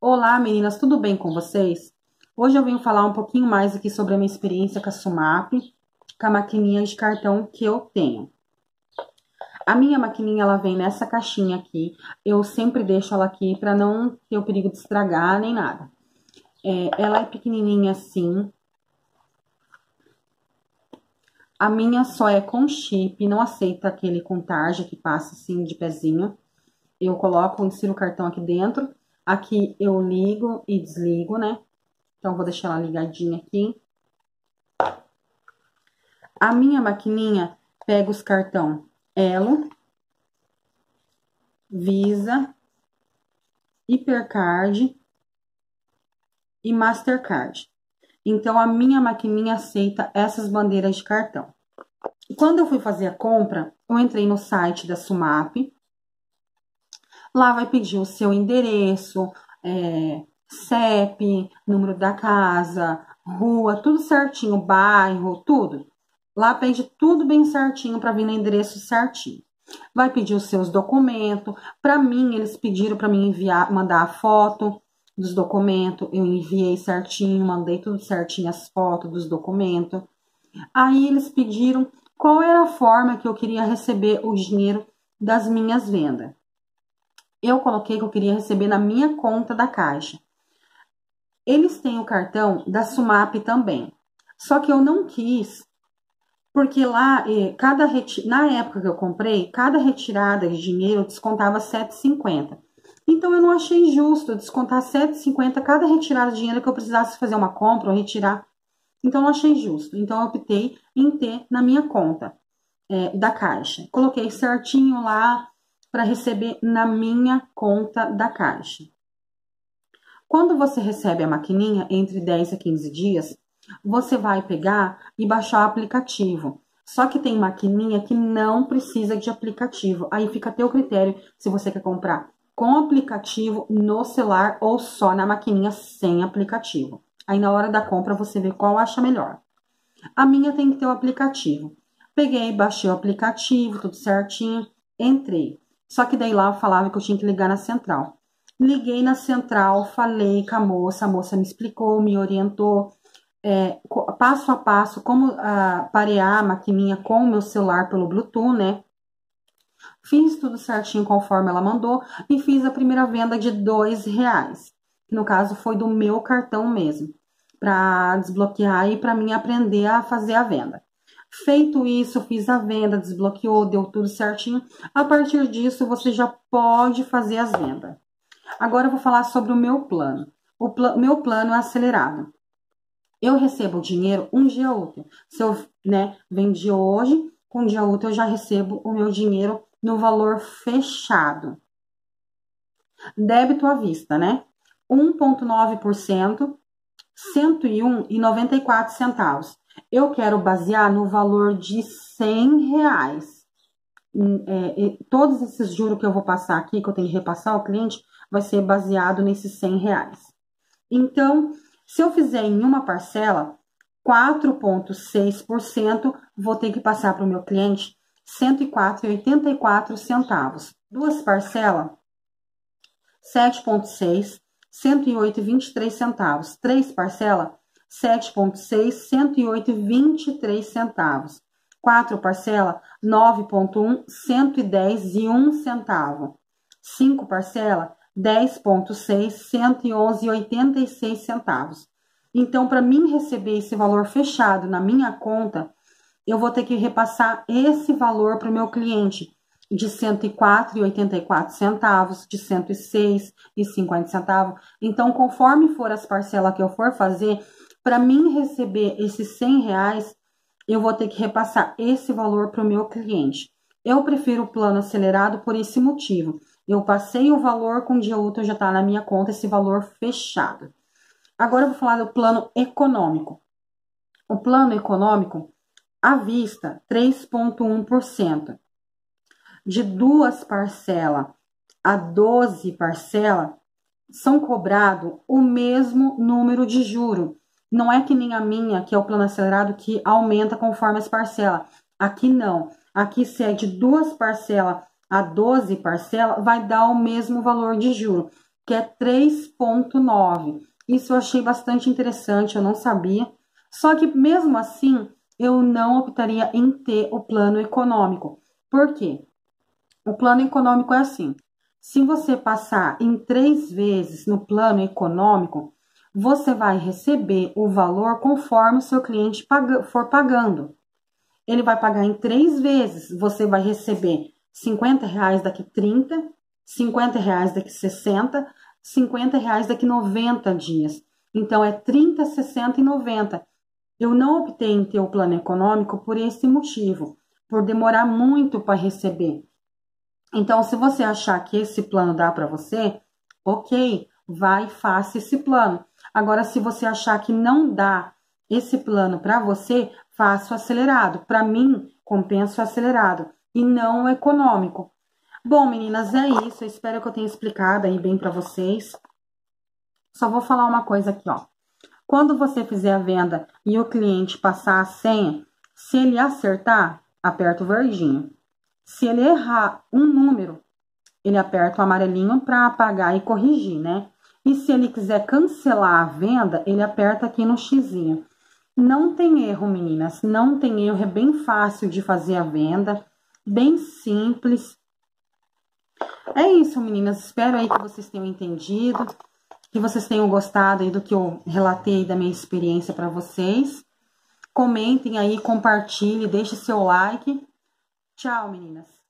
Olá, meninas, tudo bem com vocês? Hoje eu venho falar um pouquinho mais aqui sobre a minha experiência com a Sumap, com a maquininha de cartão que eu tenho. A minha maquininha, ela vem nessa caixinha aqui. Eu sempre deixo ela aqui para não ter o perigo de estragar nem nada. Ela é pequenininha assim. A minha só é com chip, não aceita aquele com tarja que passa assim de pezinho. Eu coloco, insiro o cartão aqui dentro. Aqui eu ligo e desligo, né? Então, vou deixar ela ligadinha aqui. A minha maquininha pega os cartão Elo, Visa, Hipercard e Mastercard. Então, a minha maquininha aceita essas bandeiras de cartão. Quando eu fui fazer a compra, eu entrei no site da Sumap. Lá vai pedir o seu endereço, CEP, número da casa, rua, tudo certinho, bairro, tudo. Lá pede tudo bem certinho para vir no endereço certinho. Vai pedir os seus documentos. Para mim, eles pediram para mim mandar a foto dos documentos. Eu enviei certinho, mandei tudo certinho, as fotos dos documentos. Aí eles pediram qual era a forma que eu queria receber o dinheiro das minhas vendas. Eu coloquei que eu queria receber na minha conta da Caixa. Eles têm o cartão da Sumap também. Só que eu não quis, porque lá, na época que eu comprei, cada retirada de dinheiro descontava R$ 7,50. Então, eu não achei justo descontar R$ 7,50 cada retirada de dinheiro que eu precisasse fazer uma compra ou retirar. Então, eu não achei justo. Então, eu optei em ter na minha conta da Caixa. Coloquei certinho lá para receber na minha conta da Caixa. Quando você recebe a maquininha, entre 10 a 15 dias, você vai pegar e baixar o aplicativo. Só que tem maquininha que não precisa de aplicativo. Aí fica a teu critério se você quer comprar com aplicativo no celular ou só na maquininha sem aplicativo. Aí na hora da compra você vê qual acha melhor. A minha tem que ter o aplicativo. Peguei, baixei o aplicativo, tudo certinho, entrei. Só que daí lá eu falava que eu tinha que ligar na central. Liguei na central, falei com a moça me explicou, me orientou, passo a passo, como parear a maquininha com o meu celular pelo Bluetooth, né? Fiz tudo certinho conforme ela mandou e fiz a primeira venda de R$2, que no caso foi do meu cartão mesmo, para desbloquear e para mim aprender a fazer a venda. Feito isso, fiz a venda, desbloqueou, deu tudo certinho. A partir disso, você já pode fazer as vendas. Agora eu vou falar sobre o meu plano. Meu plano é acelerado. Eu recebo o dinheiro um dia útil. Se eu vendi hoje, com um dia útil eu já recebo o meu dinheiro no valor fechado. Débito à vista, né? 1,9%, R$ 101,94. Eu quero basear no valor de R$100. Todos esses juros que eu vou passar aqui, que eu tenho que repassar ao cliente, vai ser baseado nesses R$100. Então, se eu fizer em uma parcela, 4,6%, vou ter que passar para o meu cliente R$ 104,84. Duas parcelas, 7,6%, R$ 108,23. Três parcelas, 7,6, R$ 108,23. Quatro parcelas, 9,1, R$ 110,01. Cinco parcelas, 10,6, R$ 111,86. Então, para mim receber esse valor fechado na minha conta, eu vou ter que repassar esse valor para o meu cliente de R$ 104,84, de R$ 106,50. Então, conforme for as parcelas que eu for fazer, para mim receber esses R$100, eu vou ter que repassar esse valor para o meu cliente. Eu prefiro o plano acelerado por esse motivo. Eu passei o valor, com o dia útil já está na minha conta, esse valor fechado. Agora eu vou falar do plano econômico. O plano econômico, à vista, 3,1%. De 2 parcelas a 12 parcelas, são cobrados o mesmo número de juros. Não é que nem a minha, que é o plano acelerado, que aumenta conforme as parcelas. Aqui não. Aqui, se é de 2 parcelas a 12 parcelas, vai dar o mesmo valor de juro. que é 3,9. Isso eu achei bastante interessante, eu não sabia. Só que mesmo assim, eu não optaria em ter o plano econômico. Por quê? O plano econômico é assim: se você passar em 3 vezes no plano econômico, você vai receber o valor conforme o seu cliente for pagando. Ele vai pagar em 3 vezes, você vai receber R$ 50 daqui 30, R$ 50 daqui 60, R$ 50 daqui 90 dias. Então, é 30, 60 e 90. Eu não optei em ter o plano econômico por esse motivo, por demorar muito para receber. Então, se você achar que esse plano dá para você, ok, vai e faça esse plano. Agora, se você achar que não dá esse plano para você, faça o acelerado. Para mim, compensa o acelerado e não o econômico. Bom, meninas, é isso. Eu espero que eu tenha explicado aí bem para vocês. Só vou falar uma coisa aqui, ó. Quando você fizer a venda e o cliente passar a senha, se ele acertar, aperta o verdinho. Se ele errar um número, ele aperta o amarelinho para apagar e corrigir, né? E se ele quiser cancelar a venda, ele aperta aqui no xizinho. Não tem erro, meninas, não tem erro, é bem fácil de fazer a venda, bem simples. É isso, meninas, espero aí que vocês tenham entendido, que vocês tenham gostado aí do que eu relatei da minha experiência para vocês. Comentem aí, compartilhem, deixe seu like. Tchau, meninas.